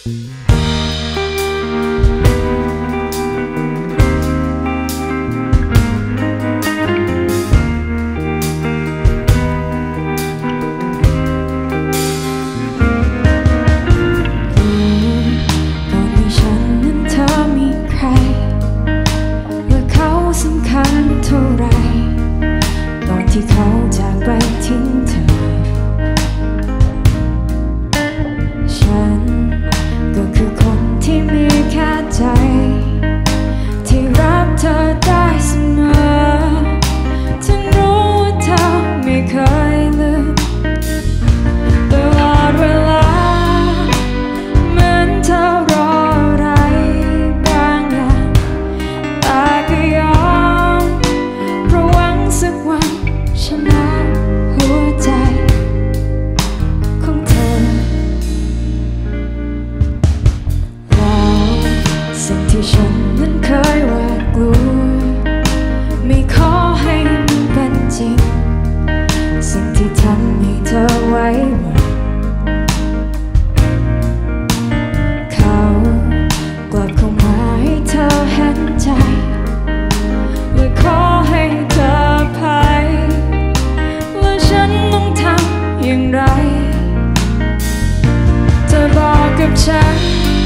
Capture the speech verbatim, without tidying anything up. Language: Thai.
ที่เขาจากไปทิ้งเธอฉันก็คือคนที่มีแค่ใจที่รักเธอได้เสมอถึงรู้ว่าเธอไม่เคยลืมตลอดเวลาเหมือนเธอรออะไรบางอย่างแต่ก็ยอมเพราะหวังสักวันชนะหัวใจของเธอแล้วสิ่งที่ฉันนั้นเคยหวาดกลัวไม่ขอให้มันเป็นจริงสิ่งที่ทำให้เธอไว้วันเขากลับเข้ามาให้เธอเห็นใจและขอให้เธอภัยฉันต้องทำอย่างไรเธอบอกกับฉัน